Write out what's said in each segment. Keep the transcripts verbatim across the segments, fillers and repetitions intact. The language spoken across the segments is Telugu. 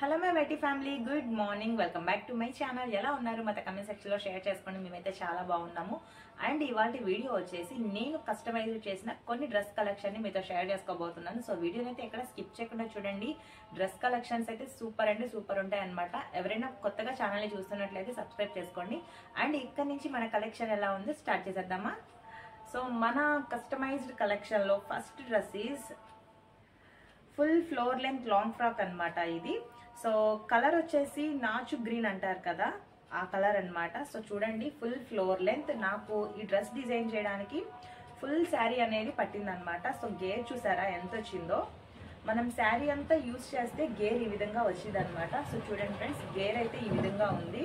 Hello my YT family, good morning. Welcome back to my channel. ఎలా ఉన్నారు? మా కమెంట్ సెక్షన్లో షేర్ చేసుకోండి. మేమైతే చాలా బాగున్నాము. అండ్ ఇవాళ వీడియో వచ్చేసి నేను కస్టమైజ్ చేసిన కొన్ని డ్రెస్ కలెక్షన్ని మీతో షేర్ చేసుకోబోతున్నాను. సో వీడియోని అయితే ఎక్కడ స్కిప్ చేయకుండా చూడండి. డ్రెస్ కలెక్షన్స్ అయితే సూపర్ అంటే సూపర్ ఉంటాయి అనమాట. ఎవరైనా కొత్తగా ఛానల్ని చూస్తున్నట్లయితే సబ్స్క్రైబ్ చేసుకోండి. అండ్ ఇక్కడ నుంచి మన కలెక్షన్ ఎలా ఉందో స్టార్ట్ చేసేద్దామా? సో మన కస్టమైజ్డ్ కలెక్షన్లో first dress is full floor length long frock అనమాట. ఇది సో కలర్ వచ్చేసి నాచు గ్రీన్ అంటారు కదా, ఆ కలర్ అనమాట. సో చూడండి, ఫుల్ ఫ్లోర్ లెంత్. నాకు ఈ డ్రెస్ డిజైన్ చేయడానికి ఫుల్ శారీ అనేది పట్టిందనమాట. సో గేర్ చూసారా ఎంత వచ్చిందో. మనం శారీ అంతా యూజ్ చేస్తే గేర్ ఈ విధంగా వచ్చింది అనమాట. సో చూడండి ఫ్రెండ్స్, గేర్ అయితే ఈ విధంగా ఉంది.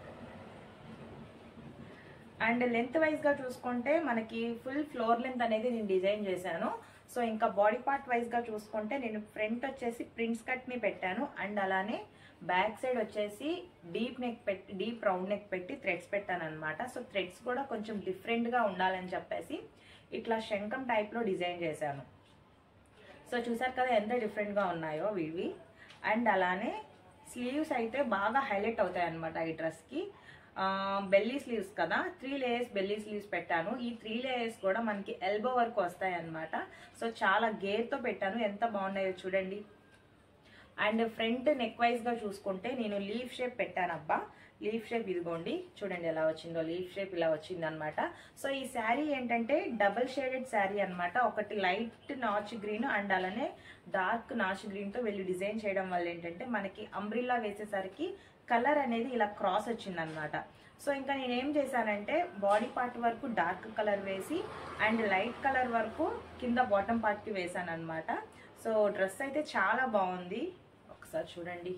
అండ్ లెంత్ వైజ్ గా చూసుకుంటే మనకి ఫుల్ ఫ్లోర్ లెంత్ అనేది నేను డిజైన్ చేశాను. సో ఇంకా బాడీ పార్ట్ వైజ్ గా చూసుకుంటే నేను ఫ్రంట్ వచ్చేసి ప్రింట్స్ కట్ ని పెట్టాను. అండ్ అలానే బ్యాక్ సైడ్ వచ్చేసి డీప్ నెక్ పెట్టి డీప్ రౌండ్ నెక్ పెట్టి థ్రెడ్స్ పెట్టాను అనమాట. సో థ్రెడ్స్ కూడా కొంచెం డిఫరెంట్ గా ఉండాలని చెప్పేసి ఇట్లా శంఖం టైప్ లో డిజైన్ చేశాను. సో చూసారు కదా ఎంత డిఫరెంట్ గా ఉన్నాయో ఇవి. అండ్ అలానే స్లీవ్స్ అయితే బాగా హైలైట్ అవుతాయి అనమాట ఈ డ్రెస్ కి. బెల్లీ స్లీవ్స్ కదా, త్రీ లేయర్స్ బెల్లీ స్లీవ్స్ పెట్టాను. ఈ త్రీ లేయర్స్ కూడా మనకి ఎల్బో వరకు వస్తాయి అనమాట. సో చాలా గేర్తో పెట్టాను, ఎంత బాగున్నాయో చూడండి. అండ్ ఫ్రంట్ నెక్ వైజ్ గా చూసుకుంటే నేను లీఫ్ షేప్ పెట్టాను అబ్బా. లీఫ్ షేప్ ఇదిగోండి, చూడండి ఎలా వచ్చిందో. లీఫ్ షేప్ ఇలా వచ్చింది అనమాట. సో ఈ శారీ ఏంటంటే డబుల్ షేడెడ్ శారీ అనమాట. ఒకటి లైట్ నాచ్ గ్రీన్ అండ్ అలానే డార్క్ నాచ్ గ్రీన్ తో వెళ్ళి డిజైన్ చేయడం వల్ల ఏంటంటే మనకి అంబ్రిల్లా వేసేసరికి కలర్ అనేది ఇలా క్రాస్ వచ్చింది అనమాట. సో ఇంకా నేనేం చేశానంటే బాడీ పార్ట్ వరకు డార్క్ కలర్ వేసి అండ్ లైట్ కలర్ వరకు కింద బాటమ్ పార్ట్కి వేసాను అనమాట. సో డ్రెస్ అయితే చాలా బాగుంది, ఒకసారి చూడండి.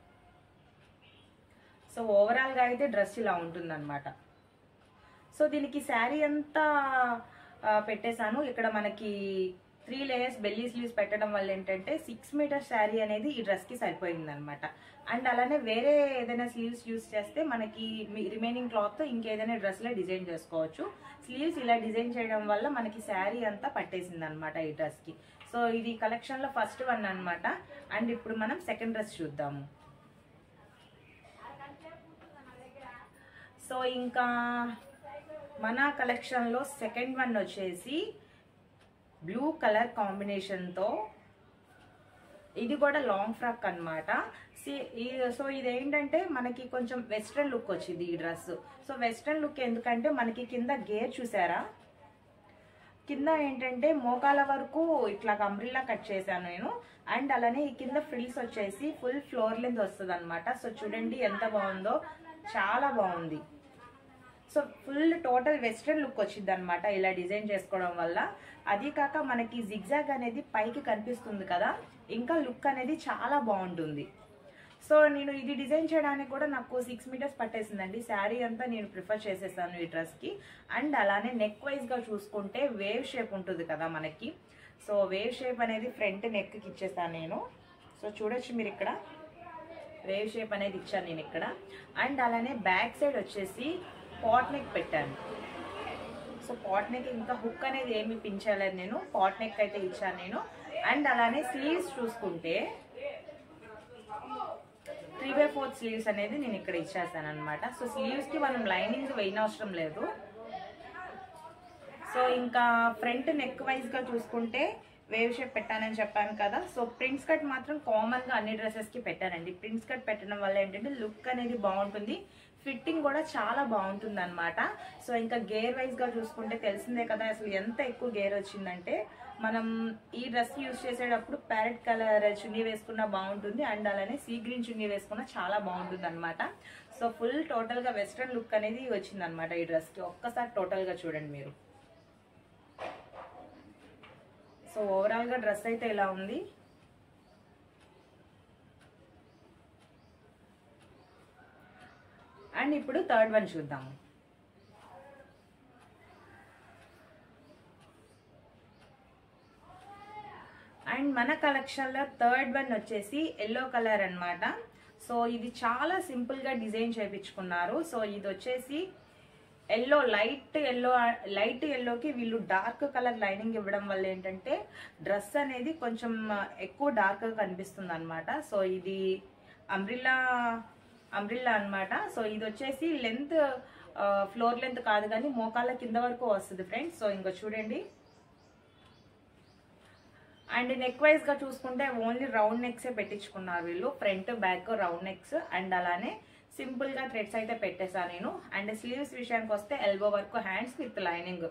సో ఓవరాల్గా అయితే డ్రెస్ ఇలా ఉంటుందన్నమాట. సో దీనికి శారీ అంతా పెట్టేశాను. ఇక్కడ మనకి త్రీ లేయర్స్ బెల్లీ స్లీవ్స్ పెట్టడం వల్ల ఏంటంటే సిక్స్ మీటర్ శారీ అనేది ఈ డ్రెస్కి సరిపోయింది అనమాట. అండ్ అలానే వేరే ఏదైనా స్లీవ్స్ యూస్ చేస్తే మనకి రిమైనింగ్ క్లాత్ ఇంకేదైనా డ్రెస్లో డిజైన్ చేసుకోవచ్చు. స్లీవ్స్ ఇలా డిజైన్ చేయడం వల్ల మనకి శారీ అంతా పట్టేసింది అనమాట ఈ డ్రెస్కి. సో ఇది కలెక్షన్లో ఫస్ట్ వన్ అనమాట. అండ్ ఇప్పుడు మనం సెకండ్ డ్రెస్ చూద్దాము. సో ఇంకా మన కలెక్షన్లో సెకండ్ వన్ వచ్చేసి బ్లూ కలర్ కాంబినేషన్తో, ఇది కూడా లాంగ్ ఫ్రాక్ అనమాట. సో ఇదేంటంటే మనకి కొంచెం వెస్ట్రన్ లుక్ వచ్చింది ఈ డ్రెస్. సో వెస్ట్రన్ లుక్ ఎందుకంటే మనకి కింద గేర్ చూసారా, కింద ఏంటంటే మోకాల వరకు ఇట్లా అంబ్రిల్లా కట్ చేశాను నేను. అండ్ అలానే ఈ కింద ఫ్రిల్స్ వచ్చేసి ఫుల్ ఫ్లోర్ లెంత్ వస్తుంది అనమాట. సో చూడండి ఎంత బాగుందో, చాలా బాగుంది. So full total western look వచ్చింది అనమాట ఇలా డిజైన్ చేసుకోవడం వల్ల. అది కాక మనకి జిగ్జాగ్ అనేది పైకి కనిపిస్తుంది కదా, ఇంకా లుక్ అనేది చాలా బాగుంటుంది. సో నేను ఇది డిజైన్ చేయడానికి కూడా నాకు సిక్స్ మీటర్స్ పట్టేసిందండి. శారీ అంతా నేను ప్రిఫర్ చేసేసాను ఈ డ్రెస్కి. అండ్ అలానే నెక్ వైజ్గా చూసుకుంటే వేవ్ షేప్ ఉంటుంది కదా మనకి. సో వేవ్ షేప్ అనేది ఫ్రంట్ నెక్కి ఇచ్చేసాను నేను. సో చూడొచ్చు మీరు, ఇక్కడ వేవ్ షేప్ అనేది ఇచ్చాను నేను ఇక్కడ. అండ్ అలానే బ్యాక్ సైడ్ వచ్చేసి పాట్ నెక్ పెట్టాను. సో పాట్ నెక్ ఇంకా హుక్ అనేది ఏమి పించలేదు నేను, పాట్ నెక్ అయితే ఇచ్చాను నేను. అండ్ అలానే స్లీవ్స్ చూసుకుంటే త్రీ బై ఫోర్త్ స్లీవ్స్ అనేది నేను ఇక్కడ ఇచ్చేసాను అనమాట. సో స్లీవ్స్ కి మనం లైనింగ్ వేయనవసరం లేదు. సో ఇంకా ఫ్రంట్ నెక్ వైజ్ గా చూసుకుంటే వేవ్ షేప్ పెట్టానని చెప్పాను కదా. సో ప్రింట్స్ కట్ మాత్రం కామన్ గా అన్ని డ్రెస్సెస్ కి పెట్టానండి. ప్రింట్స్ కట్ పెట్టడం వల్ల ఏంటంటే లుక్ అనేది బాగుంటుంది, ఫిట్టింగ్ కూడా చాలా బాగుంటుంది అనమాట. సో ఇంకా గేర్ వైజ్ గా చూసుకుంటే తెలిసిందే కదా అసలు ఎంత ఎక్కువ గేర్ వచ్చిందంటే. మనం ఈ డ్రెస్ యూజ్ చేసేటప్పుడు ప్యారెట్ కలర్ చున్నీ వేసుకున్నా బాగుంటుంది. అండ్ అలానే సీ గ్రీన్ చున్నీ వేసుకున్నా చాలా బాగుంటుంది అనమాట. సో ఫుల్ టోటల్ గా వెస్ట్రన్ లుక్ అనేది వచ్చింది అనమాట ఈ డ్రెస్ కి. ఒక్కసారి టోటల్ గా చూడండి మీరు. సో ఓవరాల్ గా డ్రెస్ అయితే ఇలా ఉంది. అండ్ ఇప్పుడు థర్డ్ వన్ చూద్దాము. అండ్ మన కలెక్షన్లో థర్డ్ వన్ వచ్చేసి ఎల్లో కలర్ అనమాట. సో ఇది చాలా సింపుల్ గా డిజైన్ చేయించుకున్నారు. సో ఇది వచ్చేసి ఎల్లో, లైట్ ఎల్లో, లైట్ ఎల్లోకి వీళ్ళు డార్క్ కలర్ లైనింగ్ ఇవ్వడం వల్ల ఏంటంటే డ్రెస్ అనేది కొంచెం ఎక్కువ డార్క్ గా కనిపిస్తుంది అనమాట. సో ఇది అంబ్రిల్లా అంబ్రిల్లా అనమాట. సో ఇది వచ్చేసి లెంత్ ఫ్లోర్ లెంత్ కాదు కానీ మోకాళ్ళ కింద వరకు వస్తుంది ఫ్రెండ్స్. సో ఇంకా చూడండి. అండ్ నెక్ వైజ్ గా చూసుకుంటే ఓన్లీ రౌండ్ నెక్సే పెట్టించుకున్నారు వీళ్ళు, front back round necks. And అలానే సింపుల్ గా థ్రెడ్స్ అయితే పెట్టేశాను నేను. అండ్ స్లీవ్స్ విషయానికి వస్తే elbow work hands with lining.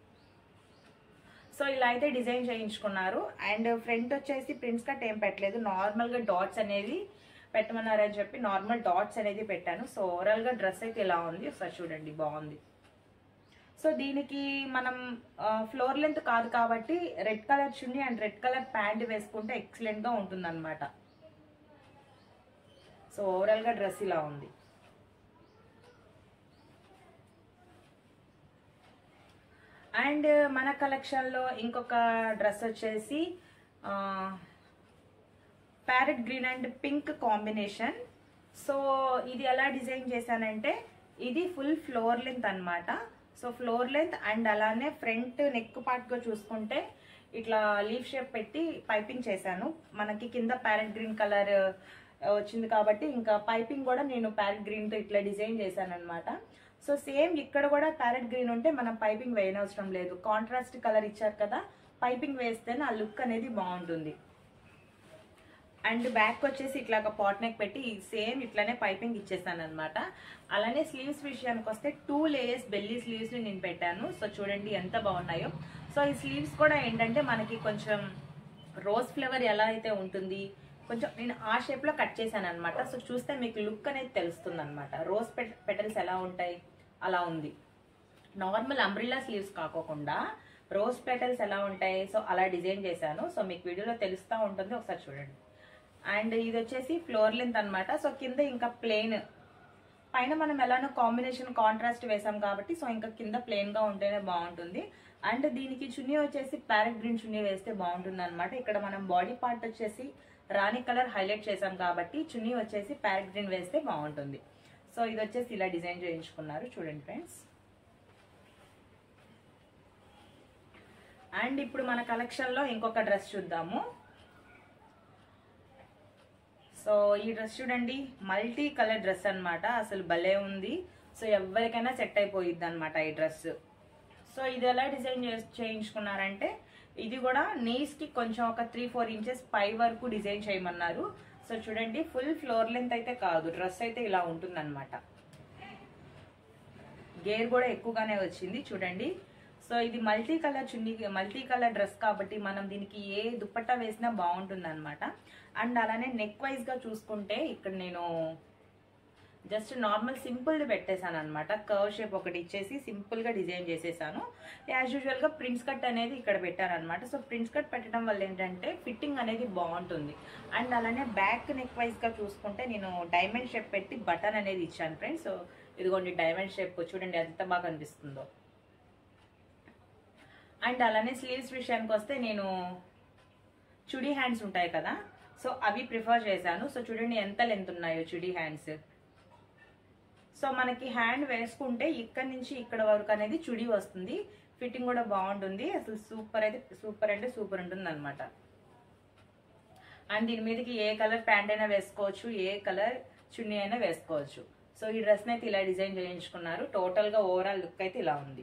So ఇలా అయితే డిజైన్ చేయించుకున్నారు. అండ్ ఫ్రంట్ వచ్చేసి ప్రింట్స్ కట్ ఏం పెట్టలేదు, నార్మల్ గా డాట్స్ అనేది పెట్టమన్నారని చెప్పి నార్మల్ డాట్స్ అనేది పెట్టాను. సో ఓవరాల్ గా డ్రెస్ అయితే ఇలా ఉంది. ఒకసారి చూడండి, బాగుంది. సో దీనికి మనం ఫ్లోర్ లెంత్ కాదు కాబట్టి రెడ్ కలర్ చున్నీ అండ్ రెడ్ కలర్ ప్యాంట్ వేసుకుంటే ఎక్సలెంట్ గా ఉంటుంది అనమాట. సో ఓవరాల్ గా డ్రెస్ ఇలా ఉంది. అండ్ మన కలెక్షన్ లో ఇంకొక డ్రెస్ వచ్చేసి parrot green and pink combination. So ఇది ఎలా డిజైన్ చేశానంటే ఇది ఫుల్ ఫ్లోర్ లెంత్ అనమాట. సో ఫ్లోర్ లెంత్ అండ్ అలానే ఫ్రంట్ నెక్ పార్ట్ గా చూసుకుంటే ఇట్లా లీఫ్ షేప్ పెట్టి పైపింగ్ చేశాను. మనకి కింద ప్యారెట్ గ్రీన్ కలర్ వచ్చింది కాబట్టి ఇంకా పైపింగ్ కూడా నేను ప్యారెట్ గ్రీన్ తో ఇట్లా డిజైన్ చేశాను అనమాట. సో సేమ్ ఇక్కడ కూడా ప్యారెట్ గ్రీన్ ఉంటే మనం పైపింగ్ వేయనవసరం లేదు, కాంట్రాస్ట్ కలర్ ఇచ్చారు కదా, పైపింగ్ వేస్తేనే ఆ లుక్ అనేది బాగుంటుంది. అండ్ బ్యాక్ వచ్చేసి ఇట్లా ఒక పాట్ నెక్ పెట్టి సేమ్ ఇట్లానే పైపింగ్ ఇచ్చేసాను అనమాట. అలానే స్లీవ్స్ విషయానికి వస్తే టూ లేయర్స్ బెల్లీ స్లీవ్స్ ని నేను పెట్టాను. సో చూడండి ఎంత బాగున్నాయో. సో ఈ స్లీవ్స్ కూడా ఏంటంటే మనకి కొంచెం రోజ్ ఫ్లేవర్ ఎలా అయితే ఉంటుంది కొంచెం నేను ఆ షేప్ లో కట్ చేశాను అనమాట. సో చూస్తే మీకు లుక్ అనేది తెలుస్తుంది అనమాట, రోజ్ పెటల్స్ ఎలా ఉంటాయి అలా ఉంది. నార్మల్ అంబ్రిల్లా స్లీవ్స్ కాకోకుండా రోజ్ పెటల్స్ ఎలా ఉంటాయి సో అలా డిజైన్ చేశాను. సో మీకు వీడియోలో తెలుస్తూ ఉంటుంది, ఒకసారి చూడండి. అండ్ ఇది వచ్చేసి ఫ్లోర్ లెంత్ అనమాట. సో కింద ఇంకా ప్లెయిన్, పైన మనం ఎలానో కాంబినేషన్ కాంట్రాస్ట్ వేసాం కాబట్టి సో ఇంకా కింద ప్లెయిన్ గా ఉంటేనే బాగుంటుంది. అండ్ దీనికి చున్నీ వచ్చేసి ప్యారెట్ గ్రీన్ చున్నీ వేస్తే బాగుంటుంది అనమాట. ఇక్కడ మనం బాడీ పార్ట్ వచ్చేసి రాణి కలర్ హైలైట్ చేసాం కాబట్టి చున్నీ వచ్చేసి ప్యారెట్ గ్రీన్ వేస్తే బాగుంటుంది. సో ఇది వచ్చేసి ఇలా డిజైన్ చేయించుకున్నారు, చూడండి ఫ్రెండ్స్. అండ్ ఇప్పుడు మన కలెక్షన్ లో ఇంకొక డ్రెస్ చూద్దాము. సో ఈ డ్రెస్ చూడండి, మల్టీ కలర్ డ్రెస్ అనమాట, అసలు భలే ఉంది. సో ఎవరికైనా సెట్ అయిపోయిద్ది అనమాట ఈ డ్రెస్. సో ఇది ఎలా డిజైన్ చేయించుకున్నారంటే ఇది కూడా నీస్ కి కొంచెం ఒక త్రీ ఫోర్ ఇంచెస్ పై వరకు డిజైన్ చేయమన్నారు. సో చూడండి, ఫుల్ ఫ్లోర్ లెంత్ అయితే కాదు, డ్రెస్ అయితే ఇలా ఉంటుంది అనమాట. గేర్ కూడా ఎక్కువగానే వచ్చింది చూడండి. సో ఇది మల్టీ కలర్ చున్నీ, మల్టీ కలర్ డ్రెస్ కాబట్టి మనం దీనికి ఏ దుప్పట్టా వేసినా బాగుంటుంది అనమాట. అండ్ అలానే నెక్ వైజ్ గా చూసుకుంటే ఇక్కడ నేను జస్ట్ నార్మల్ సింపుల్ పెట్టేశాను అనమాట. కర్వ్ షేప్ ఒకటి ఇచ్చేసి సింపుల్ గా డిజైన్ చేసేసాను. యాజ్ యూజువల్ గా ప్రింట్స్ కట్ అనేది ఇక్కడ పెట్టాను అనమాట. సో ప్రింట్స్ కట్ పెట్టడం వల్ల ఏంటంటే ఫిట్టింగ్ అనేది బాగుంటుంది. అండ్ అలానే బ్యాక్ నెక్ వైజ్ గా చూసుకుంటే నేను డైమండ్ షేప్ పెట్టి బటన్ అనేది ఇచ్చాను ఫ్రెండ్స్. సో ఇదిగోండి డైమండ్ షేప్, చూడండి ఎంత బాగా కనిపిస్తుందో. అండ్ అలానే స్లీవ్స్ విషయానికి వస్తే నేను చుడీ హ్యాండ్స్ ఉంటాయి కదా, సో అవి ప్రిఫర్ చేశాను. సో చూడండి ఎంత లెంత్ ఉన్నాయో చుడీ హ్యాండ్స్. సో మనకి హ్యాండ్ వేసుకుంటే ఇక్కడ నుంచి ఇక్కడ వరకు అనేది చుడీ వస్తుంది, ఫిట్టింగ్ కూడా బాగుంటుంది. అసలు సూపర్ అయితే సూపర్ అంటే సూపర్ ఉంటుంది అనమాట. అండ్ దీని మీదకి ఏ కలర్ ప్యాంట్ అయినా వేసుకోవచ్చు, ఏ కలర్ చున్నీ అయినా వేసుకోవచ్చు. సో ఈ డ్రెస్ని అయితే ఇలా డిజైన్ చేయించుకున్నారు. టోటల్ గా ఓవరాల్ లుక్ అయితే ఇలా ఉంది.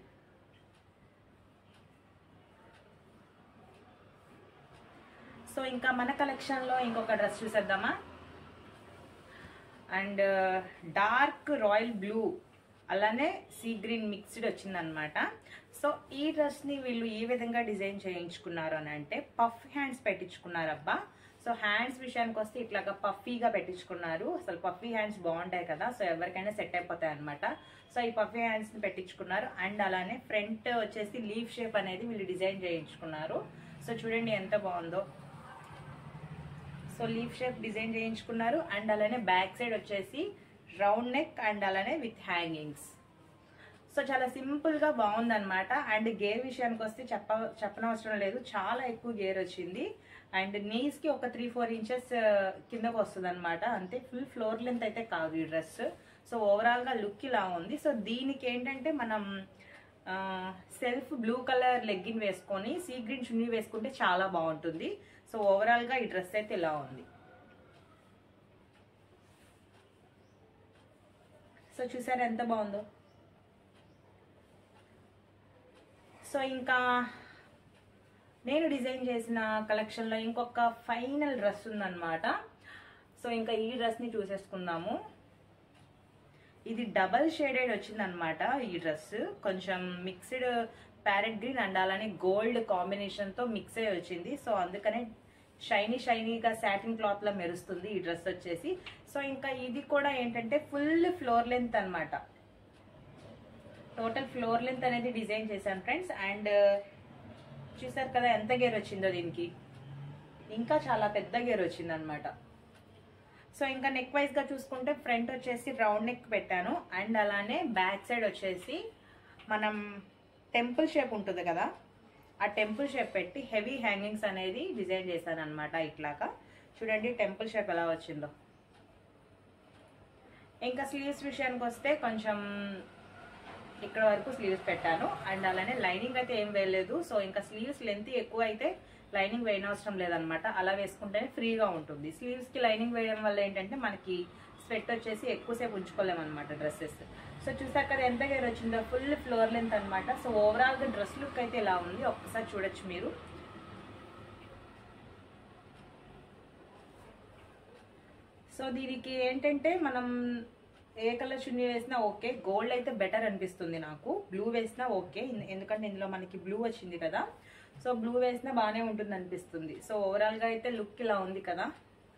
సో ఇంకా మన కలెక్షన్ లో ఇంకొక డ్రెస్ చూసేద్దామా. అండ్ డార్క్ రాయల్ బ్లూ అలానే సీ గ్రీన్ మిక్స్డ్ వచ్చింది అనమాట. సో ఈ డ్రెస్ ని వీళ్ళు ఈ విధంగా డిజైన్ చేయించుకున్నారు అని అంటే పఫ్ హ్యాండ్స్ పెట్టించుకున్నారు అబ్బా. సో హ్యాండ్స్ విషయానికి వస్తే ఇట్లాగా పఫీగా పెట్టించుకున్నారు. అసలు పఫీ హ్యాండ్స్ బాగుంటాయి కదా, సో ఎవరికైనా సెట్ అయిపోతాయి అనమాట. సో ఈ పఫీ హ్యాండ్స్ ని పెట్టించుకున్నారు. అండ్ అలానే ఫ్రంట్ వచ్చేసి లీఫ్ షేప్ అనేది వీళ్ళు డిజైన్ చేయించుకున్నారు. సో చూడండి ఎంత బాగుందో. సో లీఫ్ షేప్ డిజైన్ చేయించుకున్నారు. అండ్ అలానే బ్యాక్ సైడ్ వచ్చేసి రౌండ్ నెక్ అండ్ అలానే విత్ హ్యాంగింగ్స్. సో చాలా సింపుల్ గా బాగుందన్నమాట. అండ్ గేర్ విషయానికి వస్తే చెప్ప చెప్పనవసరం లేదు, చాలా ఎక్కువ గేర్ వచ్చింది. అండ్ నీస్ కి ఒక త్రీ ఫోర్ ఇంచెస్ కిందకు వస్తుంది అనమాట, అంతే. ఫుల్ ఫ్లోర్ లెంత్ అయితే కాదు ఈ డ్రెస్. సో ఓవరాల్ గా లుక్ ఇలా ఉంది. సో దీనికి ఏంటంటే మనం సెల్ఫ్ బ్లూ కలర్ లెగ్గిన్ వేసుకొని సీ గ్రీన్ చున్నీ వేసుకుంటే చాలా బాగుంటుంది. సో ఓవరాల్ గా ఈ డ్రెస్ అయితే ఇలా ఉంది. సో చూసారా ఎంత బాగుందో. సో ఇంకా నేను డిజైన్ చేసిన కలెక్షన్లో ఇంకొక ఫైనల్ డ్రెస్ ఉందన్నమాట. సో ఇంకా ఈ డ్రెస్ని చూసేసుకుందాము. ఇది డబల్ షేడెడ్ వచ్చిందనమాట. ఈ డ్రెస్ కొంచెం మిక్స్డ్ ప్యారెట్ గ్రీన్ అండ్ అలానే గోల్డ్ కాంబినేషన్తో మిక్స్ అయ్యి వచ్చింది. సో అందుకనే షైనీ షైనీగా సాటిన్ క్లాత్లో మెరుస్తుంది ఈ డ్రెస్ వచ్చేసి. సో ఇంకా ఇది కూడా ఏంటంటే ఫుల్ ఫ్లోర్ లెంత్ అనమాట. టోటల్ ఫ్లోర్ లెంత్ అనేది డిజైన్ చేశాను ఫ్రెండ్స్. అండ్ చూసారు కదా ఎంత గేర్ వచ్చిందో దీనికి, ఇంకా చాలా పెద్ద గేర్ వచ్చింది అనమాట. సో ఇంకా నెక్ వైజ్గా చూసుకుంటే ఫ్రంట్ వచ్చేసి రౌండ్ నెక్ పెట్టాను అండ్ అలానే బ్యాక్ సైడ్ వచ్చేసి మనం టెంపుల్ షేప్ ఉంటుంది కదా, ఆ టెంపుల్ షేప్ పెట్టి హెవీ హ్యాంగింగ్స్ అనేది డిజైన్ చేశాను అనమాట. ఇట్లాగా చూడండి టెంపుల్ షేప్ ఎలా వచ్చిందో. ఇంకా స్లీవ్స్ విషయానికి వస్తే కొంచెం ఇక్కడ వరకు స్లీవ్స్ పెట్టాను అండ్ అలానే లైనింగ్ అయితే ఏం వేయలేదు. సో ఇంకా స్లీవ్స్ లెంత్ ఎక్కువ అయితే లైనింగ్ వేయనవసరం లేదనమాట. అలా వేసుకుంటేనే ఫ్రీగా ఉంటుంది. స్లీవ్స్కి లైనింగ్ వేయడం వల్ల ఏంటంటే మనకి స్వెట్ వచ్చేసి ఎక్కువసేపు ఉంచుకోలేమన్నమాట డ్రెస్సెస్. సో చూసాక కదా ఎంత గేర్ వచ్చిందో, ఫుల్ ఫ్లోర్ లెంత్ అనమాట. సో ఓవరాల్గా డ్రెస్ లుక్ అయితే ఇలా ఉంది, ఒక్కసారి చూడొచ్చు మీరు. సో దీనికి ఏంటంటే మనం ఏ కలర్ చున్నీ వేసినా ఓకే. గోల్డ్ అయితే బెటర్ అనిపిస్తుంది నాకు. బ్లూ వేసినా ఓకే, ఎందుకంటే ఇందులో మనకి బ్లూ వచ్చింది కదా. సో బ్లూ వేసినా బాగానే ఉంటుంది అనిపిస్తుంది. సో ఓవరాల్గా అయితే లుక్ ఇలా ఉంది కదా.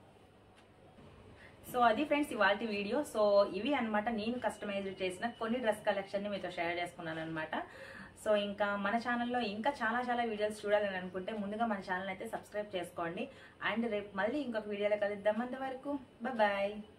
సో అది ఫ్రెండ్స్ ఇవాల్టి వీడియో. సో ఇవి అనమాట నేను కస్టమైజ్ చేసిన కొన్ని డ్రెస్ కలెక్షన్ని మీతో షేర్ చేసుకున్నాను అనమాట. సో ఇంకా మన ఛానల్లో ఇంకా చాలా చాలా వీడియోస్ చూడాలని అనుకుంటే ముందుగా మన ఛానల్ అయితే సబ్స్క్రైబ్ చేసుకోండి. అండ్ రేపు మళ్ళీ ఇంకొక వీడియోలో కలుద్దాం. అంతవరకు బాయ్.